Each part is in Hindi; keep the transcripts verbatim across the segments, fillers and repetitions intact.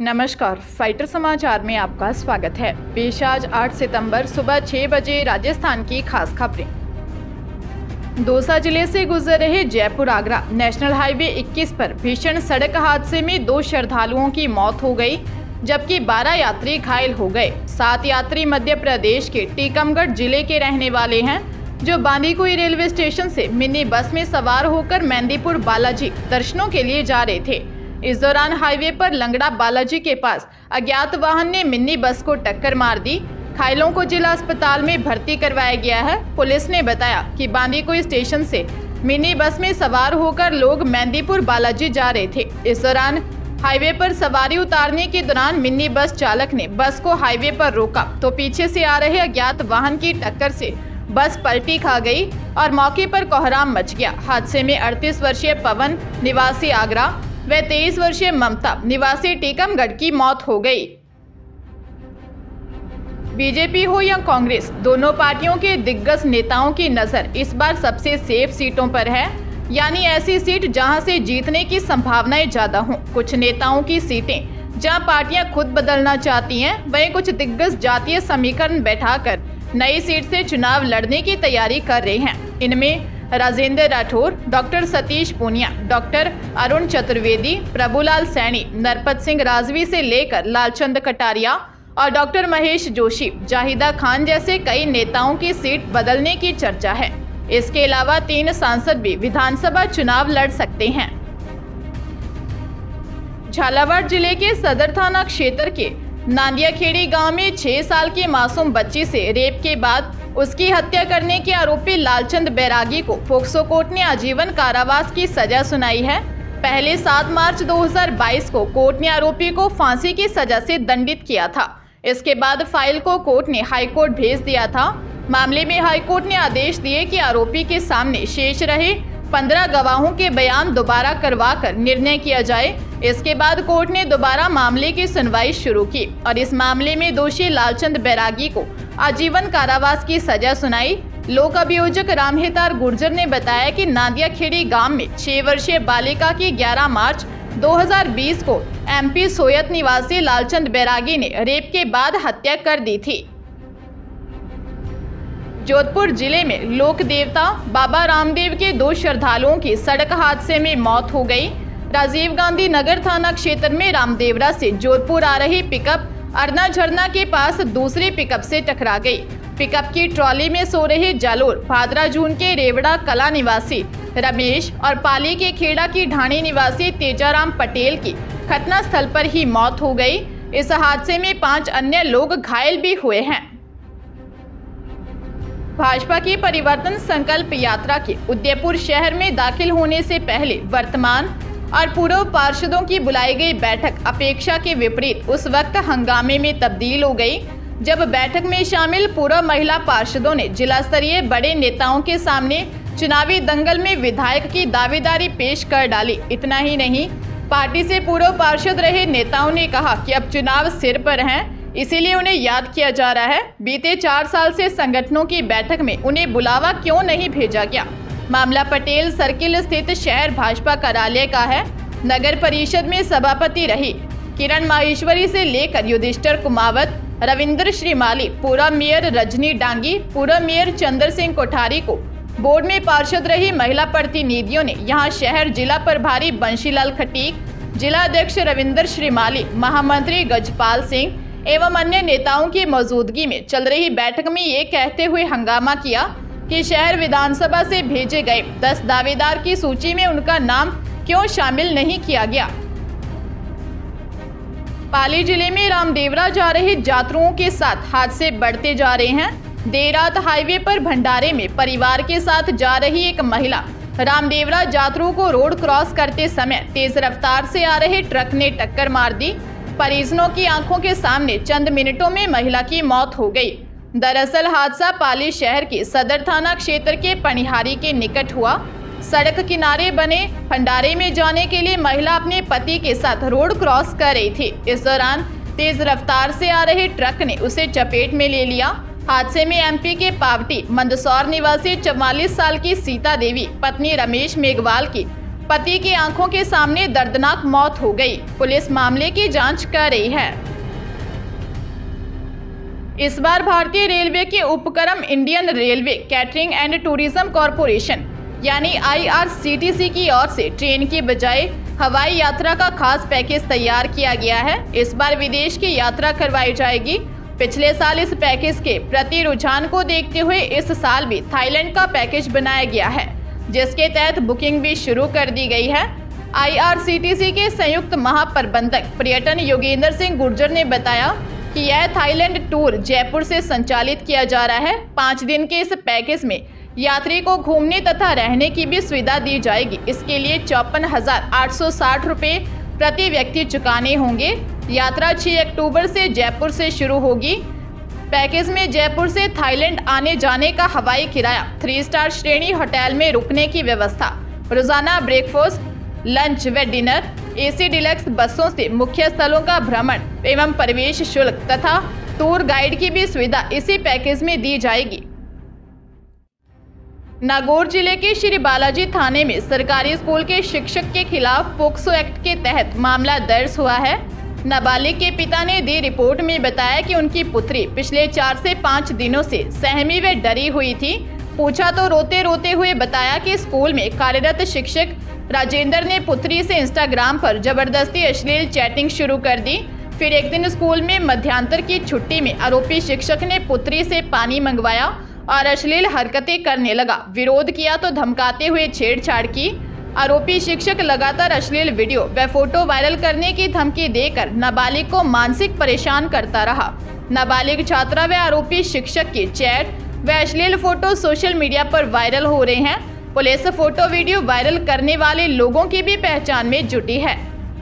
नमस्कार, फाइटर समाचार में आपका स्वागत है। पेश आज आठ सितंबर सुबह छह बजे राजस्थान की खास खबरें। दौसा जिले से गुजर रहे जयपुर आगरा नेशनल हाईवे इक्कीस पर भीषण सड़क हादसे में दो श्रद्धालुओं की मौत हो गई, जबकि बारह यात्री घायल हो गए। सात यात्री मध्य प्रदेश के टीकमगढ़ जिले के रहने वाले हैं, जो बांदीकुई रेलवे स्टेशन से मिनी बस में सवार होकर मेहंदीपुर बालाजी दर्शनों के लिए जा रहे थे। इस दौरान हाईवे पर लंगड़ा बालाजी के पास अज्ञात वाहन ने मिनी बस को टक्कर मार दी। घायलों को जिला अस्पताल में भर्ती करवाया गया है। पुलिस ने बताया कि बांदीकुई स्टेशन से मिनी बस में सवार होकर लोग मेहंदीपुर बालाजी जा रहे थे। इस दौरान हाईवे पर सवारी उतारने के दौरान मिनी बस चालक ने बस को हाईवे पर रोका तो पीछे से आ रहे अज्ञात वाहन की टक्कर से बस पलटी खा गई और मौके पर कोहराम मच गया। हादसे में अड़तीस वर्षीय पवन निवासी आगरा व तेईस वर्षीय ममता निवासी टीकमगढ़ की मौत हो गई। बीजेपी हो या कांग्रेस, दोनों पार्टियों के दिग्गज नेताओं की नजर इस बार सबसे सेफ सीटों पर है, यानी ऐसी सीट जहां से जीतने की संभावनाएं ज्यादा हों। कुछ नेताओं की सीटें जहां पार्टियां खुद बदलना चाहती हैं, वहीं कुछ दिग्गज जातीय समीकरण बैठाकर नई सीट से चुनाव लड़ने की तैयारी कर रहे हैं। इनमें राजेंद्र राठौर, डॉक्टर सतीश पूनिया, डॉक्टर अरुण चतुर्वेदी, प्रभुलाल सैनी, नरपत सिंह राजवी से लेकर लालचंद कटारिया और डॉक्टर महेश जोशी, जाहिदा खान जैसे कई नेताओं की सीट बदलने की चर्चा है। इसके अलावा तीन सांसद भी विधानसभा चुनाव लड़ सकते हैं। झालावाड़ जिले के सदर थाना क्षेत्र के नांदियाखेड़ी गांव में छह साल की मासूम बच्ची से रेप के बाद उसकी हत्या करने के आरोपी लालचंद बैरागी को पोक्सो कोर्ट ने आजीवन कारावास की सजा सुनाई है। पहले सात मार्च दो हज़ार बाईस को कोर्ट ने आरोपी को फांसी की सजा से दंडित किया था। इसके बाद फाइल को कोर्ट ने हाईकोर्ट भेज दिया था। मामले में हाईकोर्ट ने आदेश दिए कि आरोपी के सामने शेष रहे पंद्रह गवाहों के बयान दोबारा करवा कर निर्णय किया जाए। इसके बाद कोर्ट ने दोबारा मामले की सुनवाई शुरू की और इस मामले में दोषी लालचंद बैरागी को आजीवन कारावास की सजा सुनाई। लोक अभियोजक रामहितार गुर्जर ने बताया कि नांदियाखेड़ी गांव में छह वर्षीय बालिका की ग्यारह मार्च दो हज़ार बीस को एमपी सोयत निवासी लालचंद बैरागी ने रेप के बाद हत्या कर दी थी। जोधपुर जिले में लोक देवता बाबा रामदेव के दो श्रद्धालुओं की सड़क हादसे में मौत हो गई। राजीव गांधी नगर थाना क्षेत्र में रामदेवरा से जोधपुर आ रही पिकअप अरना झरना के पास दूसरी पिकअप से टकरा गई। पिकअप की ट्रॉली में सो रहे जालोर भादरा जून के रेवड़ा कला निवासी रमेश और पाली के खेड़ा की ढाणी निवासी तेजाराम पटेल की घटना स्थल पर ही मौत हो गई। इस हादसे में पांच अन्य लोग घायल भी हुए हैं। भाजपा की परिवर्तन संकल्प यात्रा के उदयपुर शहर में दाखिल होने से पहले वर्तमान और पूर्व पार्षदों की बुलाई गई बैठक अपेक्षा के विपरीत उस वक्त हंगामे में तब्दील हो गई, जब बैठक में शामिल पूर्व महिला पार्षदों ने जिला स्तरीय बड़े नेताओं के सामने चुनावी दंगल में विधायक की दावेदारी पेश कर डाली। इतना ही नहीं, पार्टी से पूर्व पार्षद रहे नेताओं ने कहा कि अब चुनाव सिर पर हैं, इसीलिए उन्हें याद किया जा रहा है। बीते चार साल से संगठनों की बैठक में उन्हें बुलावा क्यों नहीं भेजा गया। मामला पटेल सर्किल स्थित शहर भाजपा कार्यालय का है। नगर परिषद में सभापति रही किरण माहेश्वरी से लेकर युधिष्ठिर कुमावत, रविंद्र श्रीमाली, पूर्व मेयर रजनी डांगी, पूर्व मेयर चंद्र सिंह कोठारी को बोर्ड में पार्षद रही महिला प्रतिनिधियों ने यहाँ शहर जिला प्रभारी बंशीलाल खटीक, जिला अध्यक्ष रविंद्र श्रीमाली, महामंत्री गजपाल सिंह एवं अन्य नेताओं की मौजूदगी में चल रही बैठक में ये कहते हुए हंगामा किया कि शहर विधानसभा से भेजे गए दस दावेदार की सूची में उनका नाम क्यों शामिल नहीं किया गया। पाली जिले में रामदेवरा जा रहे यात्रियों के साथ हादसे बढ़ते जा रहे हैं। देर रात हाईवे पर भंडारे में परिवार के साथ जा रही एक महिला रामदेवरा यात्रियों को रोड क्रॉस करते समय तेज रफ्तार से आ रहे ट्रक ने टक्कर मार दी। परिजनों की आंखों के सामने चंद मिनटों में महिला की मौत हो गई। दरअसल हादसा पाली शहर के सदर थाना क्षेत्र के पनिहारी के निकट हुआ। सड़क किनारे बने भंडारे में जाने के लिए महिला अपने पति के साथ रोड क्रॉस कर रही थी। इस दौरान तेज रफ्तार से आ रहे ट्रक ने उसे चपेट में ले लिया। हादसे में एमपी के पावटी मंदसौर निवासी चौवालीस साल की सीता देवी पत्नी रमेश मेघवाल की पति की आंखों के सामने दर्दनाक मौत हो गई। पुलिस मामले की जांच कर रही है। इस बार भारतीय रेलवे के उपक्रम Indian Railway Catering and Tourism Corporation यानी I R C T C की ओर से ट्रेन की बजाय हवाई यात्रा का खास पैकेज तैयार किया गया है। इस बार विदेश की यात्रा करवाई जाएगी। पिछले साल इस पैकेज के प्रति रुझान को देखते हुए इस साल भी थाईलैंड का पैकेज बनाया गया है, जिसके तहत बुकिंग भी शुरू कर दी गई है। I R C T C के संयुक्त महाप्रबंधक पर्यटन योगेंद्र सिंह गुर्जर ने बताया कि यह थाईलैंड टूर जयपुर से संचालित किया जा रहा है। पाँच दिन के इस पैकेज में यात्री को घूमने तथा रहने की भी सुविधा दी जाएगी। इसके लिए चौपन हजार आठ सौ साठ रुपये प्रति व्यक्ति चुकाने होंगे। यात्रा छह अक्टूबर से जयपुर से शुरू होगी। पैकेज में जयपुर से थाईलैंड आने जाने का हवाई किराया, थ्री स्टार श्रेणी होटल में रुकने की व्यवस्था, रोजाना ब्रेकफास्ट, लंच व डिनर, एसी डिलक्स बसों से मुख्य स्थलों का भ्रमण एवं प्रवेश शुल्क तथा टूर गाइड की भी सुविधा इसी पैकेज में दी जाएगी। नागौर जिले के श्री बालाजी थाने में सरकारी स्कूल के शिक्षक के खिलाफ पोक्सो एक्ट के तहत मामला दर्ज हुआ है। नाबालिग के पिता ने दी रिपोर्ट में बताया कि उनकी पुत्री पिछले चार से पाँच दिनों से सहमी व डरी हुई थी। पूछा तो रोते रोते हुए बताया कि स्कूल में कार्यरत शिक्षक राजेंद्र ने पुत्री से इंस्टाग्राम पर जबरदस्ती अश्लील चैटिंग शुरू कर दी। फिर एक दिन स्कूल में मध्यांतर की छुट्टी में आरोपी शिक्षक ने पुत्री से पानी मंगवाया और अश्लील हरकतें करने लगा। विरोध किया तो धमकाते हुए छेड़छाड़ की। आरोपी शिक्षक लगातार अश्लील वीडियो व फोटो वायरल करने की धमकी देकर नाबालिग को मानसिक परेशान करता रहा। नाबालिग छात्रा व आरोपी शिक्षक की चैट व अश्लील फोटो सोशल मीडिया पर वायरल हो रहे हैं। पुलिस फोटो वीडियो वायरल करने वाले लोगों की भी पहचान में जुटी है।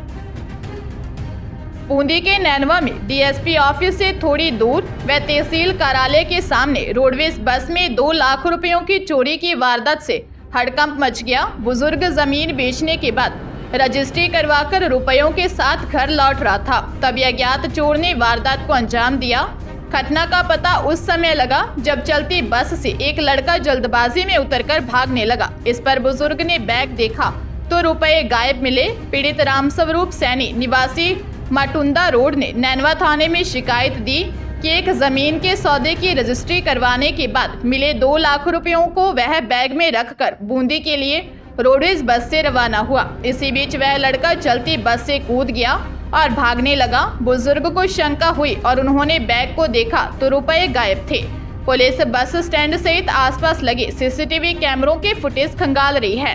बूंदी के नैनवा में डी एस पी ऑफिस से थोड़ी दूर व तहसील कार्यालय के सामने रोडवेज बस में दो लाख रुपयों की चोरी की वारदात से हड़कंप मच गया। बुजुर्ग जमीन बेचने के बाद रजिस्ट्री करवाकर रुपयों के साथ घर लौट रहा था, तब अज्ञात चोर ने वारदात को अंजाम दिया। घटना का पता उस समय लगा जब चलती बस से एक लड़का जल्दबाजी में उतरकर भागने लगा। इस पर बुजुर्ग ने बैग देखा तो रुपए गायब मिले। पीड़ित रामस्वरूप सैनी निवासी माटुंदा रोड ने नैनवा थाने में शिकायत दी कि एक जमीन के सौदे की रजिस्ट्री करवाने के बाद मिले दो लाख रुपयों को वह बैग में रखकर बूंदी के लिए रोडवेज बस से रवाना हुआ। इसी बीच वह लड़का चलती बस से कूद गया और भागने लगा। बुजुर्ग को शंका हुई और उन्होंने बैग को देखा तो रुपए गायब थे। पुलिस बस स्टैंड सहित आसपास लगे सी सी टी वी कैमरों के फुटेज खंगाल रही है।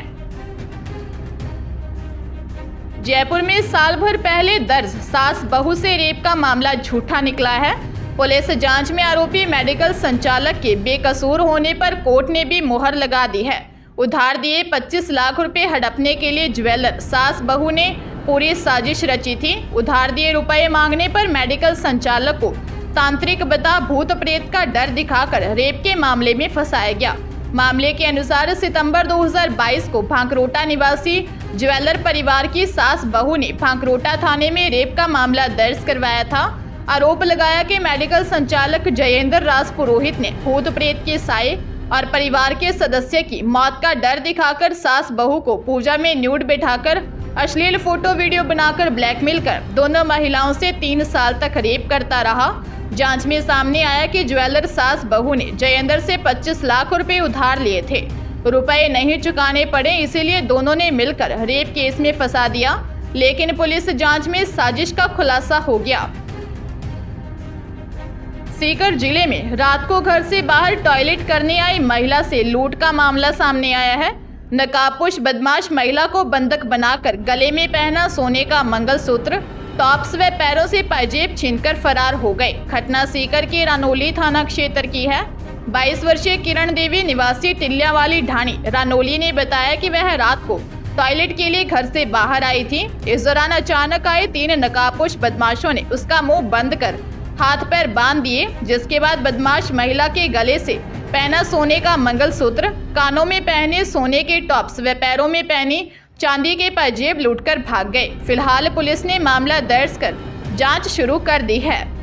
जयपुर में साल भर पहले दर्ज सास बहू से रेप का मामला झूठा निकला है। पुलिस जांच में आरोपी मेडिकल संचालक के बेकसूर होने पर कोर्ट ने भी मुहर लगा दी है। उधार दिए पच्चीस लाख रुपए हड़पने के लिए ज्वेलर सास बहू ने पूरी साजिश रची थी। उधार दिए रुपए मांगने पर मेडिकल संचालक को तांत्रिक बता भूत प्रेत का डर दिखाकर रेप के मामले में फंसाया गया। मामले के अनुसार सितंबर दो हज़ार बाईस को भांकरोटा निवासी ज्वेलर परिवार की सास बहू ने भांकरोटा थाने में रेप का मामला दर्ज करवाया था। आरोप लगाया कि मेडिकल संचालक जयेंद्र राज पुरोहित ने भूत प्रेत के साये और परिवार के सदस्य की मौत का डर दिखाकर सास बहू को पूजा में न्यूड बैठाकर अश्लील फोटो वीडियो बनाकर ब्लैकमेल कर दोनों महिलाओं से तीन साल तक रेप करता रहा। जांच में सामने आया कि ज्वेलर सास बहू ने जयेंद्र से पच्चीस लाख रुपए उधार लिए थे। रुपए नहीं चुकाने पड़े, इसीलिए दोनों ने मिलकर रेप केस में फंसा दिया। लेकिन पुलिस जांच में साजिश का खुलासा हो गया। सीकर जिले में रात को घर से बाहर टॉयलेट करने आई महिला से लूट का मामला सामने आया है। नकाबपोश बदमाश महिला को बंधक बनाकर गले में पहना सोने का मंगलसूत्र, टॉप्स व पैरों से पायजेब छीनकर फरार हो गए। घटना सीकर के रानोली थाना क्षेत्र की है। बाईस वर्षीय किरण देवी निवासी टिल्लियावाली ढाणी रानोली ने बताया कि वह रात को टॉयलेट के लिए घर से बाहर आई थी। इस दौरान अचानक आए तीन नकाबपोश बदमाशों ने उसका मुंह बंद कर हाथ पैर बांध दिए, जिसके बाद बदमाश महिला के गले से पहना सोने का मंगलसूत्र, कानों में पहने सोने के टॉप्स व पैरों में पहनी चांदी के पायजेब लूटकर भाग गए। फिलहाल पुलिस ने मामला दर्ज कर जांच शुरू कर दी है।